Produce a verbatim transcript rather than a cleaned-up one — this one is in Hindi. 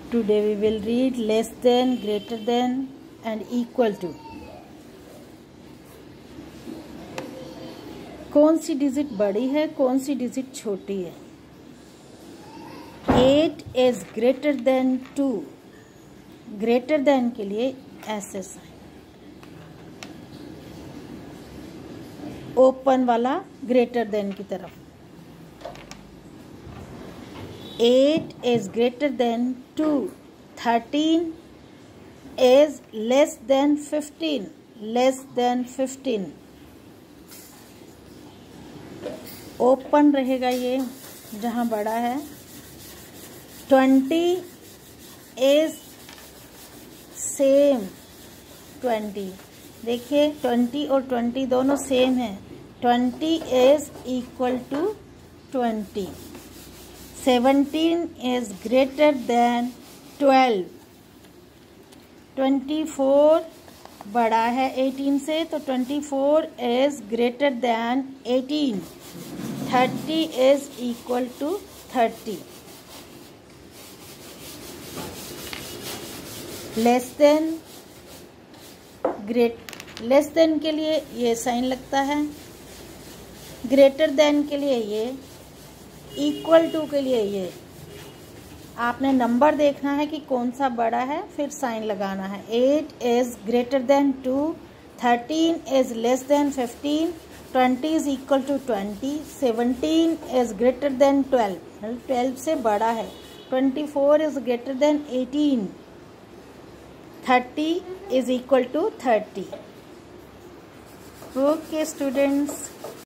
Today we will read less than, greater than and equal to. कौन सी डिजिट बड़ी है, कौन सी डिजिट छोटी है? Eight is greater than two. Greater than के लिए ऐसे साइन, ओपन वाला ग्रेटर देन की तरफ. Eight is greater than two. thirteen is less than fifteen. Less than fifteen. Open रहेगा ये जहाँ बड़ा है. twenty is same. twenty देखिए twenty और twenty दोनों सेम है. twenty is equal to twenty. seventeen is greater than twelve. twenty-four बड़ा है eighteen से, तो twenty-four is greater than eighteen. thirty is equal to thirty. less than, great less than के लिए ये साइन लगता है. ग्रेटर देन के लिए ये, इक्वल टू के लिए ये. आपने नंबर देखना है कि कौन सा बड़ा है, फिर साइन लगाना है. Eight is greater than two. Thirteen is less than fifteen. Twenty is equal to twenty. Seventeen is greater than twelve. Twelve से बड़ा है. Twenty four is greater than eighteen. Thirty is equal to thirty. Okay students.